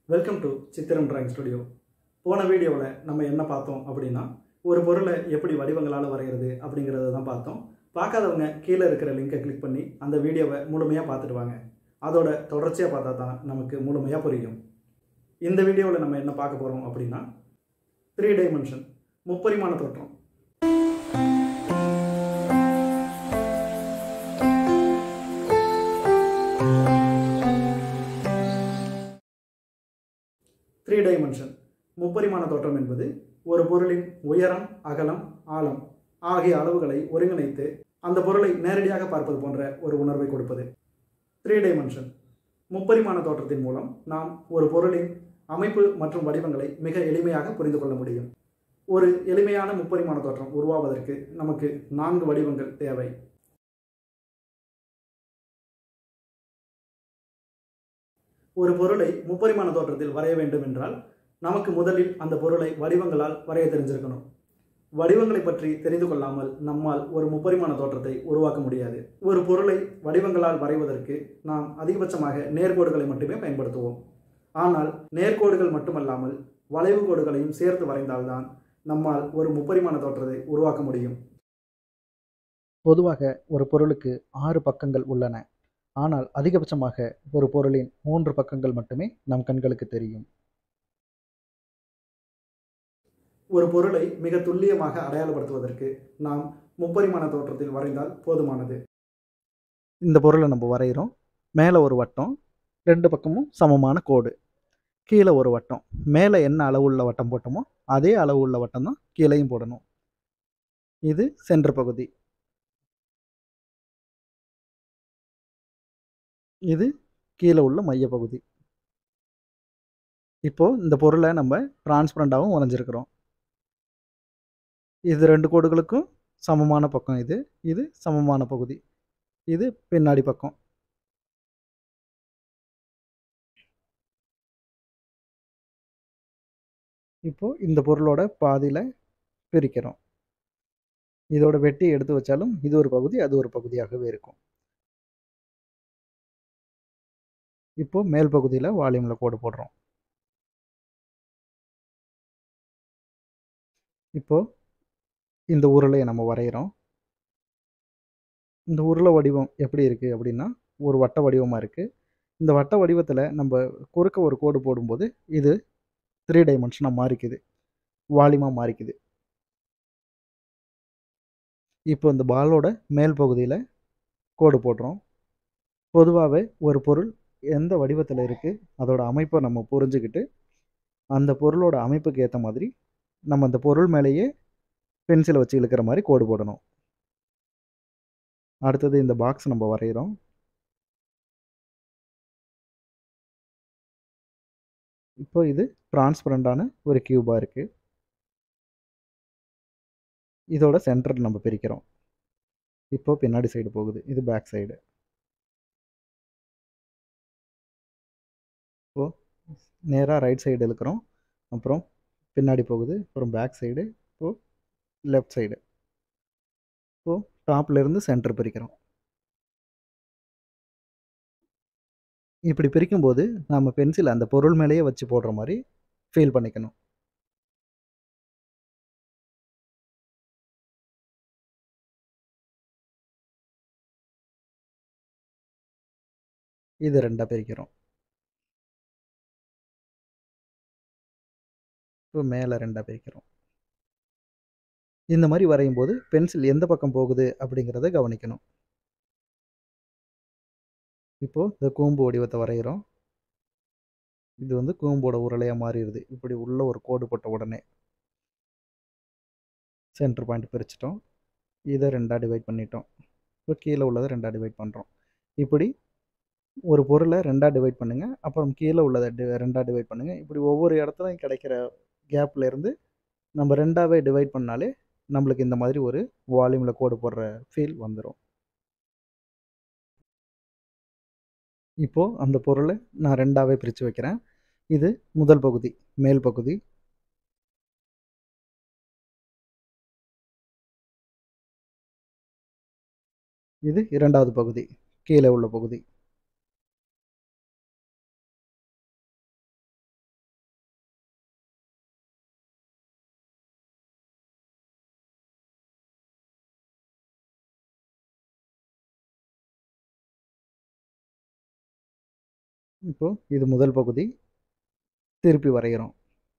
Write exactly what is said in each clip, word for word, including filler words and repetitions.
Welcome to Chithiram drawing studio. போன வீடியோவில் நம்ம என்ன பார்த்தோம் அப்படின்னா, ஒரு பொருளை எப்படி வடிவங்களால் வரைகிறது அப்படிங்கிறத தான் பார்த்தோம். பார்க்காதவங்க கீழே இருக்கிற லிங்கை கிளிக் பண்ணி அந்த வீடியோவை முழுமையாக பார்த்துட்டு வாங்க. அதோட தொடர்ச்சியாக பார்த்தா தான் நமக்கு முழுமையாக புரியும். இந்த வீடியோவில் நம்ம என்ன பார்க்க போகிறோம் அப்படின்னா, த்ரீ டைமென்ஷன் முப்பரிமாண தோற்றம். த்ரீ டைமென்ஷன் முப்பரிமாண தோற்றம் என்பது ஒரு பொருளின் உயரம், அகலம், ஆழம் ஆகிய அளவுகளை ஒருங்கிணைத்து அந்த பொருளை நேரடியாக பார்ப்பது போன்ற ஒரு உணர்வை கொடுப்பது. த்ரீ டைமென்ஷன் முப்பரிமாண தோற்றத்தின் மூலம் நாம் ஒரு பொருளின் அமைப்பு மற்றும் வடிவங்களை மிக எளிமையாக புரிந்து கொள்ள முடியும். ஒரு எளிமையான முப்பரிமாண தோற்றம் உருவாவதற்கு நமக்கு நான்கு வடிவங்கள் தேவை. ஒரு பொருளை முப்பரிமாண தோற்றத்தில் வரைய வேண்டும் என்றால் நமக்கு முதலில் அந்த பொருளை வடிவங்களால் வரைய தெரிஞ்சிருக்கணும். வடிவங்களை பற்றி தெரிந்து கொள்ளாமல் நம்மால் ஒரு முப்பரிமாண தோற்றத்தை உருவாக்க முடியாது. ஒரு பொருளை வடிவங்களால் வரைவதற்கு நாம் அதிகபட்சமாக நேர்கோடுகளை மட்டுமே பயன்படுத்துவோம். ஆனால் நேர்கோடுகள் மட்டுமல்லாமல் வளைவு கோடுகளையும் சேர்த்து வரைந்தால்தான் நம்மால் ஒரு முப்பரிமாண தோற்றத்தை உருவாக்க முடியும். பொதுவாக ஒரு பொருளுக்கு ஆறு பக்கங்கள் உள்ளன. ஆனால் அதிகபட்சமாக ஒரு பொருளின் மூன்று பக்கங்கள் மட்டுமே நம் கண்களுக்கு தெரியும். ஒரு பொருளை மிக துல்லியமாக அடையாளப்படுத்துவதற்கு நாம் முப்பரிமாண தோற்றத்தில் வரைந்தால் போதுமானது. இந்த பொருளை நம்ம வரைகிறோம். மேலே ஒரு வட்டம், ரெண்டு பக்கமும் சமமான கோடு. கீழே ஒரு வட்டம். மேலே என்ன அளவு உள்ள வட்டம் போட்டோமோ அதே அளவு உள்ள வட்டம் தான் கீழேயும் போடணும். இது சென்டர் பகுதி. இது கீழே உள்ள மையப்பகுதி. இப்போ இந்த பொருளை நம்ம டிரான்ஸ்பரண்டாகவும் வரைஞ்சிருக்கிறோம். இது ரெண்டு கோடுகளுக்கும் சமமான பக்கம். இது இது சமமான பகுதி. இது பின்னாடி பக்கம். இப்போ இந்த பொருளோட பாதியில் பிரிக்கிறோம். இதோட வெட்டி எடுத்து வச்சாலும் இது ஒரு பகுதி, அது ஒரு பகுதியாகவே இருக்கும். இப்போ மேல் பகுதியில் வால்யூமில் கோடு போடுறோம். இப்போ இந்த உருளையை நம்ம வரைகிறோம். இந்த உருளை வடிவம் எப்படி இருக்குது அப்படின்னா, ஒரு வட்ட வடிவமாக இருக்குது. இந்த வட்ட வடிவத்தில் நம்ம குறுக்க ஒரு கோடு போடும்போது இது த்ரீ டைமென்ஷனாக மாறிக்குது, வால்யூமாக மாறிக்குது. இப்போ இந்த பாலோட மேல் பகுதியில் கோடு போடுறோம். பொதுவாகவே ஒரு பொருள் எந்த வடிவத்தில் இருக்குது அதோட அமைப்பை நம்ம புரிஞ்சுக்கிட்டு அந்த பொருளோட அமைப்புக்கு ஏற்ற மாதிரி நம்ம அந்த பொருள் மேலேயே பென்சிலை வச்சு இழுக்கிற மாதிரி கோடு போடணும். அடுத்தது இந்த பாக்ஸ் நம்ம வரைகிறோம். இப்போ இது டிரான்ஸ்பரண்டான ஒரு கியூபாக இருக்குது. இதோட சென்டர் நம்ம பிரிக்கிறோம். இப்போ பின்னாடி சைடு போகுது, இது பேக் சைடு. இப்போ நேராக ரைட் சைடு இழுக்கிறோம், அப்புறம் பின்னாடி போகுது, அப்புறம் பேக் சைடு, இப்போது லெஃப்ட் சைடு. இப்போது டாப்லேருந்து சென்டர் பிரிக்கிறோம். இப்படி பிரிக்கும்போது நம்ம பென்சில் அந்த பொருள் மேலேயே வச்சு போடுற மாதிரி ஃபீல் பண்ணிக்கணும். இது ரெண்டாக பிரிக்கிறோம். இப்போ மேலே ரெண்டாக பிரிக்கிறோம். இந்த மாதிரி வரையும் போது பென்சில் எந்த பக்கம் போகுது அப்படிங்கிறத கவனிக்கணும். இப்போது இந்த கூம்பு வடிவத்தை வரைகிறோம். இது வந்து கூம்போட உருளையாக மாறிடுது. இப்படி உள்ள ஒரு கோடு போட்ட உடனே சென்டர் பாயிண்ட் பிரிச்சிட்டோம். இதை ரெண்டாக டிவைட் பண்ணிட்டோம். இப்போ கீழே உள்ளதை ரெண்டாக டிவைட் பண்ணுறோம். இப்படி ஒரு பொருளை ரெண்டாக டிவைட் பண்ணுங்கள், அப்புறம் கீழே உள்ளதை டி ரெண்டாக டிவைட் பண்ணுங்கள். இப்படி ஒவ்வொரு இடத்துலையும் கிடைக்கிற கேப்பில் இருந்து நம்ம ரெண்டாவே டிவைட் பண்ணாலே நம்மளுக்கு இந்த மாதிரி ஒரு வால்யூமில் கோடு போடுற ஃபீல் வந்துடும். இப்போது அந்த பொருளை நான் ரெண்டாவே பிரித்து வைக்கிறேன். இது முதல் பகுதி, மேல் பகுதி. இது இரண்டாவது பகுதி, கீழே உள்ள பகுதி. இப்போ இது முதல் பகுதி. திருப்பி வரைகிறோம்.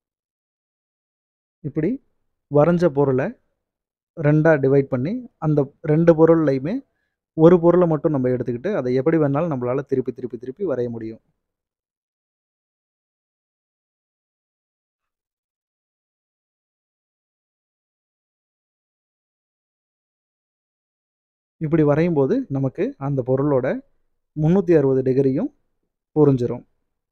இப்படி வரைஞ்ச பொருளை ரெண்டாக டிவைட் பண்ணி அந்த ரெண்டு பொருள்லையுமே ஒரு பொருளை மட்டும் நம்ம எடுத்துக்கிட்டு அதை எப்படி வேணாலும் நம்மளால் திருப்பி திருப்பி திருப்பி வரைய முடியும். இப்படி வரையும் போது நமக்கு அந்த பொருளோட முந்நூற்றி அறுபது டிகிரியும் புரிஞ்சிடும்.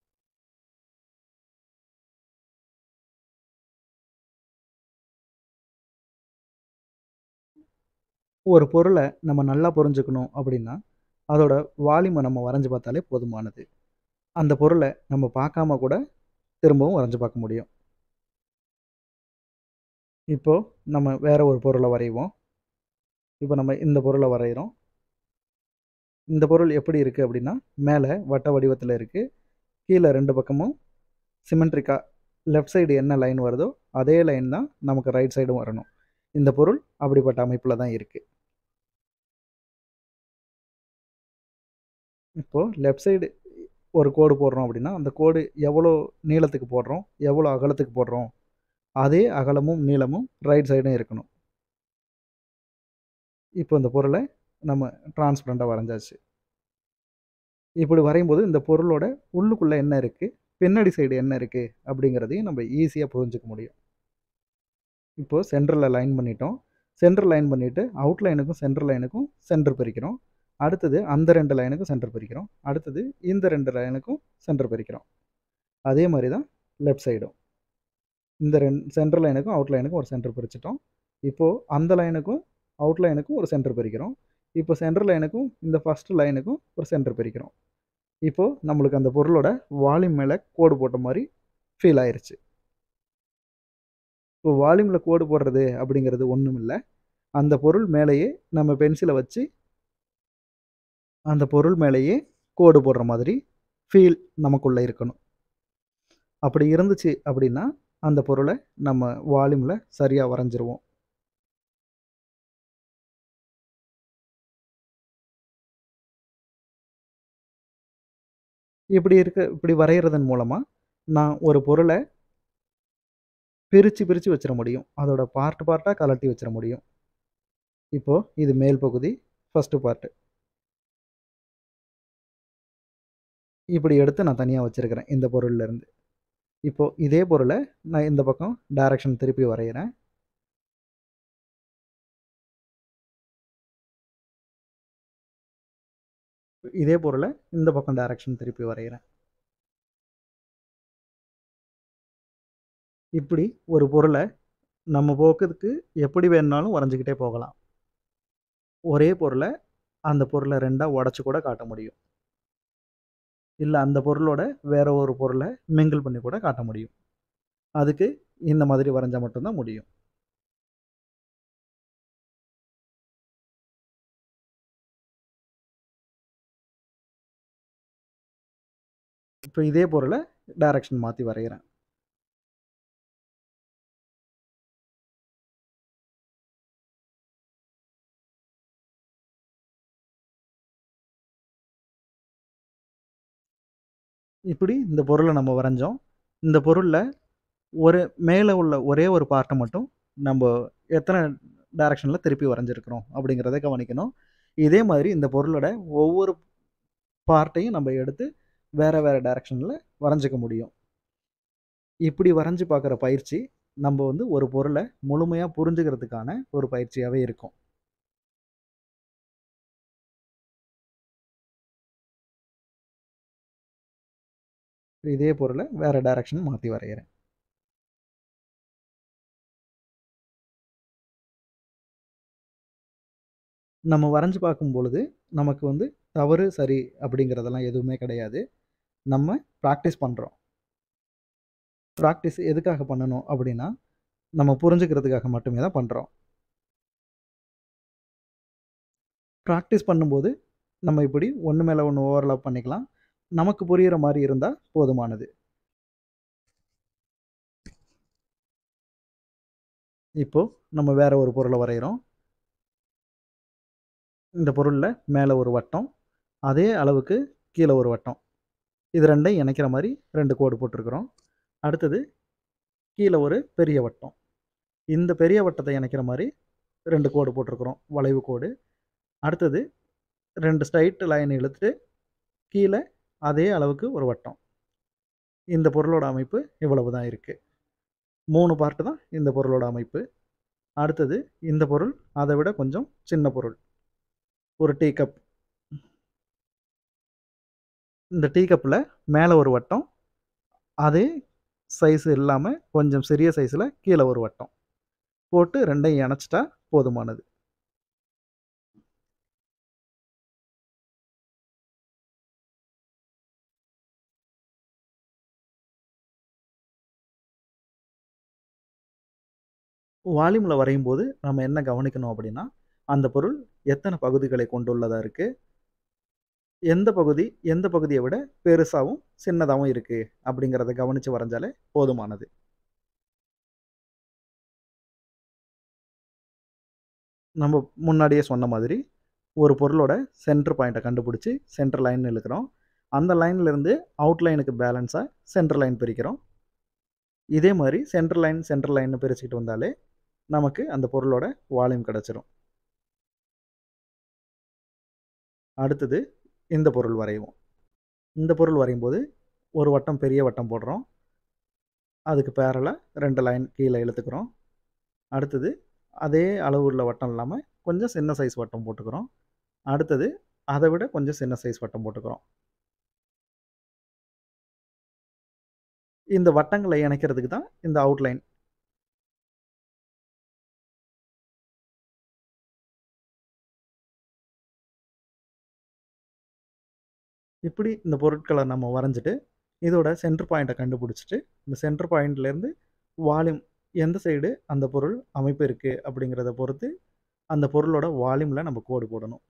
ஒரு பொருளை நம்ம நல்லா புரிஞ்சுக்கணும் அப்படின்னா அதோட வால்யூமை நம்ம வரைஞ்சு பார்த்தாலே போதுமானது. அந்த பொருளை நம்ம பார்க்காம கூட திரும்பவும் வரைஞ்சு பார்க்க முடியும். இப்போ நம்ம வேற ஒரு பொருளை வரைவோம். இப்போ நம்ம இந்த பொருளை வரைகிறோம். இந்த பொருள் எப்படி இருக்குது அப்படின்னா மேலே வட்ட வடிவத்தில் இருக்குது. கீழே ரெண்டு பக்கமும் சிமெண்ட்ரிக்காக லெஃப்ட் சைடு என்ன லைன் வருதோ அதே லைன் தான் நமக்கு ரைட் சைடும் வரணும். இந்த பொருள் அப்படிப்பட்ட அமைப்பில் தான் இருக்குது. இப்போது லெஃப்ட் சைடு ஒரு கோடு போடுறோம் அப்படின்னா அந்த கோடு எவ்வளோ நீளத்துக்கு போடுறோம், எவ்வளோ அகலத்துக்கு போடுறோம், அதே அகலமும் நீளமும் ரைட் சைடும் இருக்கணும். இப்போ இந்த பொருளை நம்ம டிரான்ஸ்பரண்டாக வரைஞ்சாச்சு. இப்படி வரையும்போது இந்த பொருளோட உள்ளுக்குள்ளே என்ன இருக்குது, பின்னாடி சைடு என்ன இருக்குது அப்படிங்கிறதையும் நம்ம ஈஸியாக புரிஞ்சுக்க முடியும். இப்போது சென்டரில் லைன் பண்ணிட்டோம். சென்டர் லைன் பண்ணிவிட்டு அவுட்லைனுக்கும் சென்டர் லைனுக்கும் சென்டர் பிரிக்கிறோம். அடுத்தது அந்த ரெண்டு லைனுக்கும் சென்டர் பிரிக்கிறோம். அடுத்தது இந்த ரெண்டு லைனுக்கும் சென்டர் பிரிக்கிறோம். அதே மாதிரி தான் லெஃப்ட் சைடும். இந்த ரெண்டு சென்டர் லைனுக்கும் அவுட் லைனுக்கும் ஒரு சென்டர் பிரிச்சிட்டோம். இப்போது அந்த லைனுக்கும் அவுட் லைனுக்கும் ஒரு சென்டர் பிரிக்கிறோம். இப்போ சென்டர் லைனுக்கும் இந்த ஃபஸ்ட் லைனுக்கும் ஒரு சென்டர் பிரிக்கிறோம். இப்போது நம்மளுக்கு அந்த பொருளோட வால்யூம் மேலே கோடு போட்ட மாதிரி ஃபீல் ஆயிடுச்சு. இப்போ வால்யூமில் கோடு போடுறது அப்படிங்கிறது ஒன்றும் இல்லை. அந்த பொருள் மேலேயே நம்ம பென்சிலை வச்சு அந்த பொருள் மேலேயே கோடு போடுற மாதிரி ஃபீல் நமக்குள்ளே இருக்கணும். அப்படி இருந்துச்சு அப்படின்னா அந்த பொருளை நம்ம வால்யூமில் சரியாக வரைஞ்சிருவோம். இப்படி இருக்க இப்படி வரைகிறதன் மூலமாக நான் ஒரு பொருளை பிரித்து பிரித்து வச்சிட முடியும். அதோட பார்ட் பார்ட்டாக கலட்டி வச்சிட முடியும். இப்போது இது மேல் பகுதி, ஃபஸ்ட்டு பார்ட்டு. இப்படி எடுத்து நான் தனியாக வச்சுருக்கிறேன் இந்த பொருள்லேருந்து. இப்போது இதே பொருளை நான் இந்த பக்கம் டைரக்ஷன் திருப்பி வரைகிறேன். இதே பொருளை இந்த பக்கம் டைரக்ஷன் திருப்பி வரைகிறேன். இப்படி ஒரு பொருளை நம்ம போக்குறதுக்கு எப்படி வேணுனாலும் வரைஞ்சிக்கிட்டே போகலாம். ஒரே பொருளை அந்த பொருளை ரெண்டாக உடச்சி கூட காட்ட முடியும். இல்லை அந்த பொருளோட வேற ஒரு பொருளை மிங்கிள் பண்ணி கூட காட்ட முடியும். அதுக்கு இந்த மாதிரி வரைஞ்சால் மட்டும்தான் முடியும். இப்போ இதே பொருளை டைரக்ஷன் மாற்றி வரைகிறேன். இப்படி இந்த பொருளை நம்ம வரைஞ்சோம். இந்த பொருளில் ஒரு மேலே உள்ள ஒரே ஒரு பார்ட்டை மட்டும் நம்ம எத்தனை டைரக்ஷனில் திருப்பி வரைஞ்சிருக்கிறோம் அப்படிங்கிறத கவனிக்கணும். இதே மாதிரி இந்த பொருளோட ஒவ்வொரு பார்ட்டையும் நம்ம எடுத்து வேறு வேறு டைரக்ஷனில் வரைஞ்சிக்க முடியும். இப்படி வரைஞ்சி பார்க்குற பயிற்சி நம்ம வந்து ஒரு பொருளை முழுமையாக புரிஞ்சுக்கிறதுக்கான ஒரு பயிற்சியாகவே இருக்கும். இதே பொருளை வேறு டைரக்ஷன் மாற்றி வரைகிறேன். நம்ம வரைஞ்சி பார்க்கும் பொழுது நமக்கு வந்து தவறு சரி அப்படிங்கிறதெல்லாம் எதுவுமே கிடையாது. நம்ம ப்ராக்டிஸ் பண்ணுறோம். ப்ராக்டிஸ் எதுக்காக பண்ணணும் அப்படின்னா நம்ம புரிஞ்சுக்கிறதுக்காக மட்டுமே தான் பண்ணுறோம். ப்ராக்டிஸ் பண்ணும்போது நம்ம இப்படி ஒன்று மேலே ஒன்று ஓவர்லாப் பண்ணிக்கலாம். நமக்கு புரிகிற மாதிரி இருந்தால் போதுமானது. இப்போது நம்ம வேறு ஒரு பொருளை வரைகிறோம். இந்த பொருளில் மேலே ஒரு வட்டம், அதே அளவுக்கு கீழே ஒரு வட்டம். இது ரெண்டையும் இணைக்கிற மாதிரி ரெண்டு கோடு போட்டிருக்கிறோம். அடுத்தது கீழே ஒரு பெரிய வட்டம். இந்த பெரிய வட்டத்தை இணைக்கிற மாதிரி ரெண்டு கோடு போட்டிருக்கிறோம், வளைவு கோடு. அடுத்தது ரெண்டு ஸ்ட்ரைட் லைன் இழுத்துட்டு கீழே அதே அளவுக்கு ஒரு வட்டம். இந்த பொருளோட அமைப்பு இவ்வளவு தான் இருக்குது. மூணு பார்ட்டு தான் இந்த பொருளோட அமைப்பு. அடுத்தது இந்த பொருள் அதை விட கொஞ்சம் சின்ன பொருள், ஒரு டீ கப். இந்த டீ கப்பில் மேலே ஒரு வட்டம், அதே சைஸ் இல்லாமல் கொஞ்சம் சிறிய சைஸில் கீழே ஒரு வட்டம் போட்டு ரெண்டையும் இணைச்சிட்டா போதுமானது. வால்யூமில் வரையும் போது நம்ம என்ன கவனிக்கணும் அப்படின்னா, அந்த பொருள் எத்தனை பகுதிகளை கொண்டுள்ளதாக இருக்குது, எந்த பகுதி எந்த பகுதியை விட பெருசாகவும் சின்னதாகவும் இருக்குது அப்படிங்கிறத கவனித்து வரைஞ்சாலே போதுமானது. நம்ம முன்னாடியே சொன்ன மாதிரி ஒரு பொருளோட சென்டர் பாயிண்ட்டை கண்டுபிடிச்சி சென்டர் லைன் இழுக்கிறோம். அந்த லைன்லேருந்து அவுட்லைனுக்கு பேலன்ஸாக சென்டர் லைன் பிரிக்கிறோம். இதே மாதிரி சென்டர் லைன் சென்டர் லைன் பிரிச்சுக்கிட்டு வந்தாலே நமக்கு அந்த பொருளோட வால்யூம் கிடச்சிரும். அடுத்தது இந்த பொருள் வரைவோம். இந்த பொருள் வரையும் போது ஒரு வட்டம் பெரிய வட்டம் போடுறோம், அதுக்கு பேரலாக ரெண்டு லைன் கீழே இழுத்துக்கிறோம். அடுத்தது அதே அளவு உள்ள வட்டம் இல்லாமல் கொஞ்சம் சின்ன சைஸ் வட்டம் போட்டுக்கிறோம். அடுத்தது அதை விட கொஞ்சம் சின்ன சைஸ் வட்டம் போட்டுக்கிறோம். இந்த வட்டங்களை இணைக்கிறதுக்கு தான் இந்த அவுட்லைன். இப்படி இந்த பொருட்களை நம்ம வரைஞ்சிட்டு இதோட சென்டர் பாயிண்ட்டை கண்டுபிடிச்சிட்டு இந்த சென்டர் பாயிண்ட்லேருந்து வால்யூம் எந்த சைடு அந்த பொருள் அமைப்பு இருக்குது அப்படிங்கிறத பொறுத்து அந்த பொருளோட வால்யூமில் நம்ம கோடு போடணும்.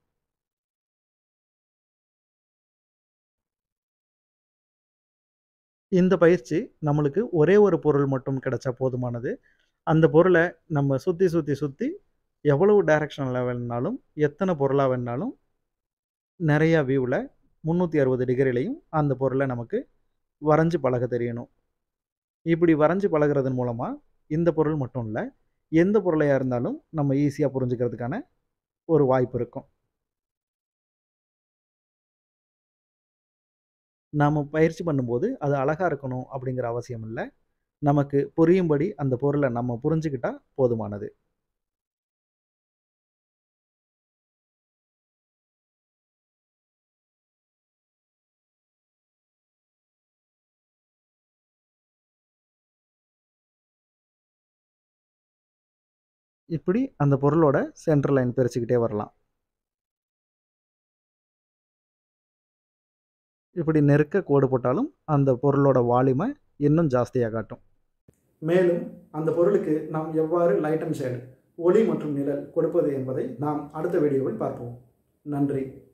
இந்த பயிற்சி நம்மளுக்கு ஒரே ஒரு பொருள் மட்டும் கிடைச்சா போதுமானது. அந்த பொருளை நம்ம சுற்றி சுற்றி சுற்றி எவ்வளவு டைரக்ஷனில் வேணுனாலும் எத்தனை பொருளாக வேணுனாலும் நிறையா வியூவில் முந்நூற்றி அறுபது டிகிரிலையும் அந்த பொருளை நமக்கு வரைஞ்சி பழக தெரியணும். இப்படி வரைஞ்சி பழகிறதன் மூலமாக இந்த பொருள் மட்டும் இல்லை, எந்த பொருளையாக இருந்தாலும் நம்ம ஈஸியாக புரிஞ்சுக்கிறதுக்கான ஒரு வாய்ப்பு இருக்கும். நாம் பயிற்சி பண்ணும்போது அது அழகாக இருக்கணும் அப்படிங்கிற அவசியம் இல்லை. நமக்கு புரியும்படி அந்த பொருளை நம்ம புரிஞ்சுக்கிட்டா போதுமானது. இப்படி அந்த பொருளோட சென்டர் லைன் பிரிச்சுக்கிட்டே வரலாம். இப்படி நெருக்க கோடு போட்டாலும் அந்த பொருளோட வால்யூமை இன்னும் ஜாஸ்தியாக காட்டும். மேலும் அந்த பொருளுக்கு நாம் எவ்வாறு லைட் அண்ட் ஷேட், ஒளி மற்றும் நிழல் கொடுப்பது என்பதை நாம் அடுத்த வீடியோவில் பார்ப்போம். நன்றி.